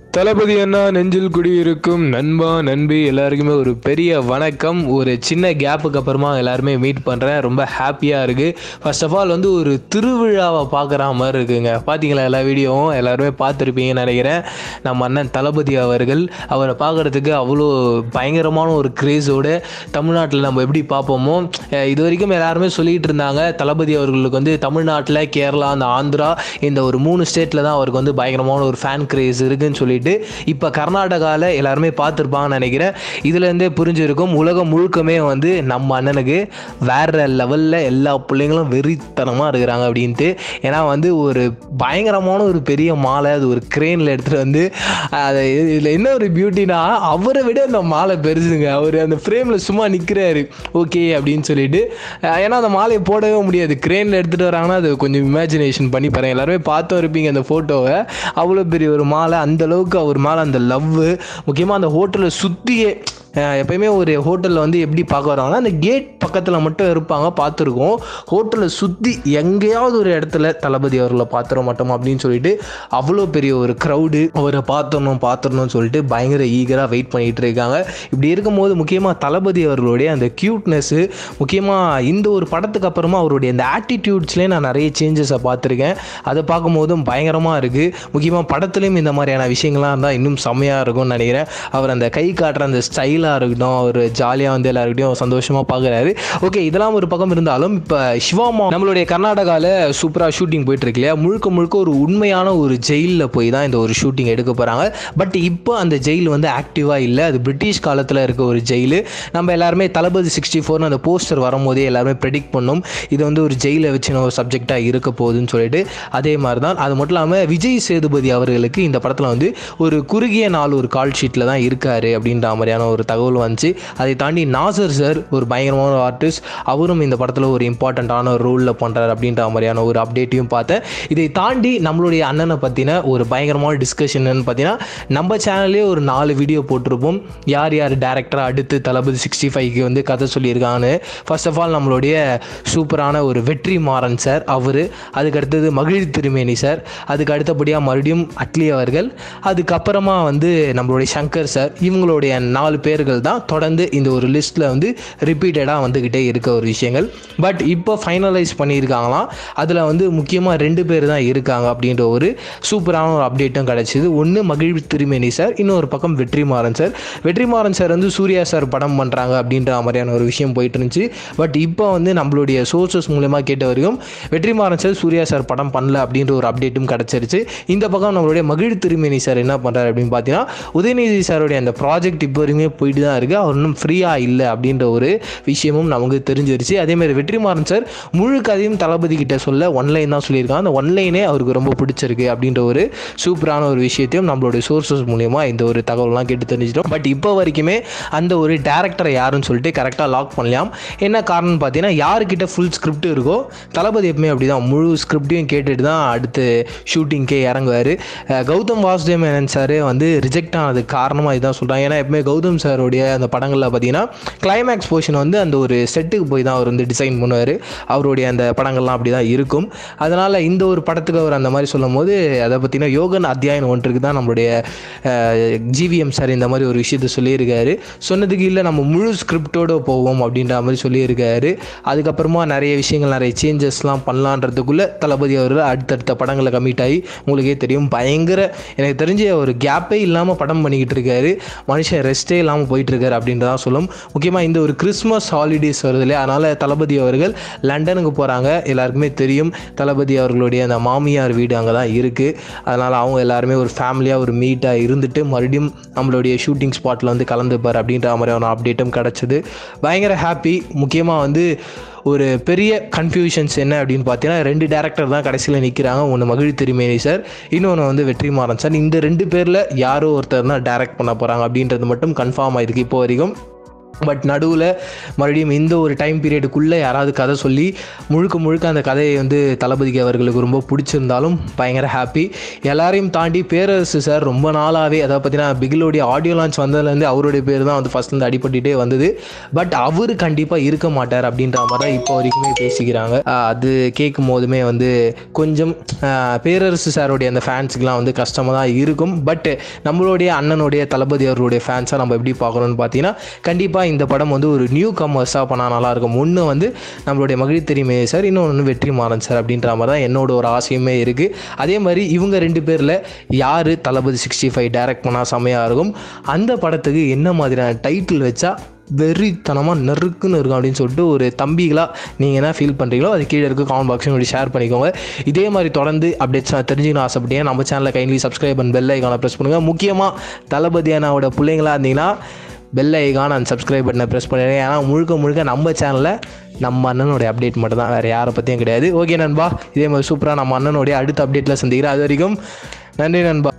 தளபதி அண்ணா நெஞ்சில் குடியிருக்கும் நண்பா நண்பி எல்லாருக்குமே ஒரு பெரிய வணக்கம். ஒரு சின்ன கேப்புக்கு அப்புறமா எல்லாருமே மீட் பண்ணுறேன். ரொம்ப ஹாப்பியாக இருக்குது. ஃபர்ஸ்ட் ஆஃப் ஆல் ஒரு திருவிழாவை பார்க்குற மாதிரி இருக்குங்க. பார்த்தீங்களா, எல்லா வீடியோவும் எல்லாருமே பார்த்துருப்பீங்கன்னு நினைக்கிறேன். நம்ம அண்ணன் தளபதி அவரை பார்க்குறதுக்கு அவ்வளோ பயங்கரமான ஒரு கிரேஸோடு தமிழ்நாட்டில் நம்ம எப்படி பார்ப்போமோ இது வரைக்கும் எல்லாருமே சொல்லிகிட்டு இருந்தாங்க. தளபதி அவர்களுக்கு தமிழ்நாட்டில், கேரளா, அந்த ஆந்திரா, இந்த ஒரு 3 ஸ்டேட்டில் தான் அவருக்கு பயங்கரமான ஒரு ஃபேன் கிரேஸ் இருக்குன்னு சொல்லிட்டு இப்போ கர்நாடகாவில் எல்லாருமே பார்த்துருப்பாங்கன்னு நினைக்கிறேன். இதுலேருந்தே புரிஞ்சிருக்கும் உலகம் முழுக்கமே நம்ம அண்ணனுக்கு வேற லெவலில் எல்லா பிள்ளைங்களும் வெறித்தனமாக இருக்கிறாங்க அப்படின்ட்டு. ஏன்னா ஒரு பயங்கரமான ஒரு பெரிய மாலை, அது ஒரு கிரேனில் எடுத்துகிட்டு அதை இதில் என்ன ஒரு பியூட்டினா, அவரை விட அந்த மாலை பெருசுங்க. அவர் அந்த ஃப்ரேமில் சும்மா நிற்கிறாரு ஓகே அப்படின்னு சொல்லிட்டு. ஏன்னா அந்த மாலையை போடவே முடியாது, கிரேனில் எடுத்துகிட்டு வராங்கன்னா அது கொஞ்சம் இமேஜினேஷன் பண்ணி பாருங்கள். எல்லாருமே பார்த்தும் இருப்பீங்க அந்த ஃபோட்டோவை. அவ்வளோ பெரிய ஒரு மாலை, அந்தளவுக்கு அவர் மேலே அந்த லவ்வு. முக்கியமாக அந்த ஹோட்டலை சுற்றியே எப்பயுமே ஒரு ஹோட்டலில் எப்படி பார்க்க வராங்கன்னா அந்த கேட் பக்கத்தில் மட்டும் இருப்பாங்க, பார்த்துருக்கோம். ஹோட்டலை சுற்றி எங்கேயாவது ஒரு இடத்துல தளபதி அவர்களை பார்த்துட மாட்டோம் அப்படின்னு சொல்லிட்டு அவ்வளோ பெரிய ஒரு க்ரௌடு அவரை பார்த்துடணும்னு சொல்லிட்டு பயங்கர ஈகராக வெயிட் பண்ணிகிட்டு இருக்காங்க. இப்படி இருக்கும்போது முக்கியமாக தளபதி அவர்களுடைய அந்த க்யூட்னஸ்ஸு, முக்கியமாக இந்த ஒரு படத்துக்கு அப்புறமா அவருடைய அந்த ஆட்டிடியூட்ஸ்லேயே நான் நிறைய சேஞ்சஸை பார்த்துருக்கேன். அதை பார்க்கும்போதும் பயங்கரமாக இருக்குது. முக்கியமாக படத்துலேயும் இந்த மாதிரியான விஷயங்கள்லாம் இருந்தால் இன்னும் செம்மையாக இருக்கும்னு நினைக்கிறேன். அவர் அந்த கை காட்டுற அந்த ஸ்டைல் இருக்கட்டும், அவர் ஜாலியாக எல்லாருக்கிட்டையும் சந்தோஷமாக பார்க்குறாரு. ஓகே, இதெல்லாம் ஒரு பக்கம் இருந்தாலும் இப்போ சிவாமா நம்மளுடைய கர்நாடகாவில் சூப்பராக ஷூட்டிங் போயிட்டு இருக்கு இல்லையா, முழுக்க ஒரு உண்மையான ஒரு ஜெயிலில் போய் தான் இந்த ஒரு ஷூட்டிங் எடுக்க போகிறாங்க. பட் இப்போ அந்த ஜெயில் ஆக்டிவாக இல்லை, அது பிரிட்டிஷ் காலத்தில் இருக்க ஒரு ஜெயிலு. நம்ம எல்லாருமே தளபதி 64 அந்த போஸ்டர் வரும்போதே எல்லாருமே ப்ரெடிக்ட் பண்ணோம் இது ஒரு ஜெயிலை வச்சு ஒரு சப்ஜெக்டாக இருக்க போகுதுன்னு சொல்லிட்டு. அதே மாதிரி தான். அது மட்டும் இல்லாமல் விஜய் சேதுபதி அவர்களுக்கு இந்த படத்தில் ஒரு குறுகிய நாள் ஒரு கால் ஷீட்டில் தான் இருக்காரு அப்படின்ற மாதிரியான ஒரு தகவல் வந்துச்சு. அதை தாண்டி நாசர் சார் ஒரு பயங்கரமான ஆர்டிஸ்ட், அவரும் இந்த படத்தில் ஒரு இம்பார்ட்டண்ட்டான ஒரு ரோலில் பண்ணுறாரு அப்படின்ற மாதிரியான ஒரு அப்டேட்டையும் பார்த்தேன். இதை தாண்டி நம்மளுடைய அண்ணனை பற்றின ஒரு பயங்கரமான டிஸ்கஷன் பார்த்தீங்கன்னா, நம்ம சேனல்லே ஒரு 4 வீடியோ போட்டிருப்போம். யார் டேரக்டராக அடுத்து தளபதி 65க்கு கதை சொல்லியிருக்காங்கன்னு. ஃபர்ஸ்ட் ஆஃப் ஆல் நம்மளுடைய சூப்பரான ஒரு வெற்றிமாறன் சார், அவர். அதுக்கடுத்தது மகிழ் திருமேனி சார், அதுக்கு அடுத்தபடியாக மறுபடியும் அட்லி அவர்கள், அதுக்கப்புறமா நம்மளுடைய சங்கர் சார். இவங்களுடைய 4 பேர்கள் தான் தொடர்ந்து இந்த ஒரு லிஸ்ட்டில் ரிப்பீட்டடாக வந்துக்கிட்டே இருக்க ஒரு விஷயங்கள். பட் இப்போ ஃபைனலைஸ் பண்ணியிருக்காங்களாம். அதில் முக்கியமாக 2 பேர் தான் இருக்காங்க அப்படின்ற ஒரு சூப்பரான ஒரு அப்டேட்டும் கிடச்சிது. ஒன்று மகிழ் திருமேனி சார், இன்னொரு பக்கம் Vetrimaaran sir. Vetrimaaran sir Suriya sir படம் பண்ணுறாங்க அப்படின்ற மாதிரியான ஒரு விஷயம் போயிட்டு இருந்துச்சு. பட் இப்போ நம்மளுடைய சோர்சஸ் மூலமாக கேட்ட வரைக்கும் வெற்றிமாறன் சார் சூர்யா சார் படம் பண்ணல அப்படின்ற ஒரு அப்டேட்டும் கிடச்சிருச்சு. இந்த பக்கம் நம்மளுடைய மகிழ் திருமேனி சார் என்ன பண்ணுறாரு அப்படின்னு பார்த்தீங்கன்னா, உதயநிதி சாருடைய அந்த ப்ராஜெக்ட் இப்போ வரைக்குமே போயிட்டு தான் இருக்குது, அவர் இன்னும் ஃப்ரீயாக இல்லை அப்படின்ற ஒரு விஷயமும் நமக்கு தெரிஞ்சிருச்சு. அதேமாதிரி வெற்றிமாறன் சார் முழு கதையும் தளபதி கிட்ட சொல்ல ஒன்லைன் தான் சொல்லியிருக்காங்க. அந்த ஒன்லைனே அவருக்கு ரொம்ப பிடிச்சிருக்கு அப்படின்ற ஒரு சூப்பரான ஒரு விஷயத்தையும் நம்மளுடைய சோர்சஸ் மூலமா இந்த ஒரு தகவலாம் கேட்டு தெரிஞ்சிட்டோம். பட் இப்போ வரைக்குமே அந்த ஒரு டேரக்டரை யாருன்னு சொல்லிட்டு கரெக்டாக லாக் பண்ணலாம். என்ன காரணம்னு பார்த்தீங்கன்னா, யாருக்கிட்ட ஃபுல் ஸ்கிரிப்ட் இருக்கோ தளபதி எப்பவுமே அப்படி தான் முழு ஸ்கிரிப்டையும் கேட்டுட்டு தான் அடுத்து ஷூட்டிங்கே இறங்குவார். கௌதம் வாசுதேவ் மேனன் சார் ரிஜெக்ட் ஆனதுக்கு காரணமாக இதுதான் சொல்கிறாங்க. ஏன்னா எப்பவுமே கௌதம் சாருடைய அந்த படங்களில் பார்த்தீங்கன்னா கிளைமேக்ஸ் போர்ஷன் அந்த ஒரு செட்டுக்கு போய் தான் அவர் டிசைன் பண்ணுவார். அவருடைய அந்த படங்கள்லாம் அப்படி தான் இருக்கும். அதனால் இந்த ஒரு படத்துக்கு அவர் அந்த மாதிரி சொல்லும் போது அதை பார்த்தீங்கன்னா யோகன் அத்தியாயம் 1க்கு தான் நம்மளுடைய ஜிவிஎம் சார் இந்த மாதிரி ஒரு விஷயத்த சொல்லியிருக்காரு. சொன்னதுக்கு இல்லை நம்ம முழு ஸ்கிரிப்டோடு போவோம் அப்படின்ற மாதிரி சொல்லியிருக்காரு. அதுக்கப்புறமா நிறைய விஷயங்கள், நிறைய சேஞ்சஸ்லாம் பண்ணலான்றதுக்குள்ளே தளபதி அவர்கள் அடுத்தடுத்த படங்களை கமிட் ஆகி உங்களுக்கே தெரியும் பயங்கர எனக்கு தெரிஞ்ச ஒரு கேப்பே இல்லாமல் படம் பண்ணிக்கிட்டு இருக்காரு. மனுஷன் ரெஸ்ட்டே இல்லாமல் போயிட்டுருக்காரு அப்படின்றதான் சொல்லும். முக்கியமாக இந்த ஒரு கிறிஸ்மஸ் ஹாலிடேஸ் வருது இல்லையா, அதனால் தளபதி அவர்கள் லண்டனுக்கு போகிறாங்க. எல்லாருக்குமே தெரியும் தளபதி அவர்களுடைய அந்த மாமியார் வீடு அங்கே தான் இருக்குது. அதனால் அவங்க எல்லாருமே ஒரு ஃபேமிலியாக ஒரு மீட்டாக இருந்துட்டு மறுபடியும் நம்மளுடைய ஷூட்டிங் ஸ்பாட்டில் கலந்துப்பார் அப்படின்ற மாதிரியான அப்டேட்டும் கிடச்சிது. பயங்கர ஹாப்பி. முக்கியமாக ஒரு பெரிய கன்ஃபியூஷன்ஸ் என்ன அப்படின்னு பார்த்தீங்கன்னா, 2 டேரக்டர் தான் கடைசியில் நிற்கிறாங்க. ஒன்று மகிழ் திருமேனி சார், இன்னொன்று வெற்றிமாறன் சார். இந்த 2 பேரில் யாரோ ஒருத்தர் தான் டேரக்ட் பண்ண போகிறாங்க அப்படின்றது மட்டும் கன்ஃபார்ம் ஆகிருக்கு இப்போ வரைக்கும். பட் நடுவில் மறுபடியும் இந்த ஒரு டைம் பீரியடுக்குள்ளே யாராவது கதை சொல்லி முழுக்க அந்த கதையை வந்து தளபதிக்கு அவர்களுக்கு ரொம்ப பிடிச்சிருந்தாலும் பயங்கர ஹாப்பி. எல்லாரையும் தாண்டி பேரரசு சார் ரொம்ப நாளாகவே அதாவது பார்த்தீங்கன்னா பிகிலோடைய ஆடியோ லான்ச் வந்ததுலேருந்து அவருடைய பேர் தான் வந்து ஃபஸ்ட்லேருந்து அடிபட்டுகிட்டே வந்தது. பட் அவர் கண்டிப்பாக இருக்க மாட்டார் அப்படின்ற மாதிரி தான் இப்போ வரைக்குமே பேசிக்கிறாங்க. அது கேட்கும் போதுமே வந்து கொஞ்சம் பேரரசு சாருடைய அந்த ஃபேன்ஸுக்கெலாம் வந்து கஷ்டமாக தான் இருக்கும். பட் நம்மளுடைய அண்ணனுடைய தளபதி அவருடைய ஃபேன்ஸாக நம்ம எப்படி பார்க்குறோன்னு பார்த்தீங்கன்னா கண்டிப்பாக இந்த படம் வந்து ஒரு நியூ கமர்ஸாக பண்ணால் நல்லாயிருக்கும். ஒன்று வந்து நம்மளுடைய மகிழ் திரிமேனி சார், இன்னொன்று வெற்றிமாறன் சார் அப்படின்ற மாதிரி தான் என்னோட ஒரு ஆசையுமே இருக்குது. அதே மாதிரி இவங்க 2 பேரில் யார் தளபதி 65 டைரக்ட் பண்ணால் செமையாக இருக்கும், அந்த படத்துக்கு என்ன மாதிரியான டைட்டில் வச்சா வெறித்தனமாக நெருக்குன்னு இருக்கும் அப்படின்னு சொல்லிட்டு ஒரு தம்பிகளாக நீங்கள் என்ன ஃபீல் பண்ணுறீங்களோ அது கீழே இருக்க கமெண்ட் பாக்ஸையும் ஷேர் பண்ணிக்கோங்க. இதே மாதிரி தொடர்ந்து அப்டேட்ஸ் தெரிஞ்சுக்கணும் ஆசைப்பட்டேன். நம்ம சேனலை கைண்ட்லி சப்ஸ்கிரைப் பண்ணி பெல் ஐக்கானை ப்ரெஸ் பண்ணுங்கள். முக்கியமாக தளபதி அண்ணாவோட பிள்ளைங்களாக இருந்தீங்கன்னா பெல் ஐக்கான் அண்ட் சப்ஸ்கிரைப் பட்டனை ப்ரெஸ் பண்ணிடுங்க. ஏன்னா முழுக்க நம்ம சேனலில் நம்ம அண்ணனுடைய அப்டேட் மட்டும் தான், வேறு யாரை பற்றியும் கிடையாது. ஓகே நண்பா, இதே மாதிரி சூப்பராக நம்ம அண்ணனுடைய அடுத்த அப்டேட்டில் சந்திக்கிறேன். அது வரைக்கும் நன்றி நண்பா.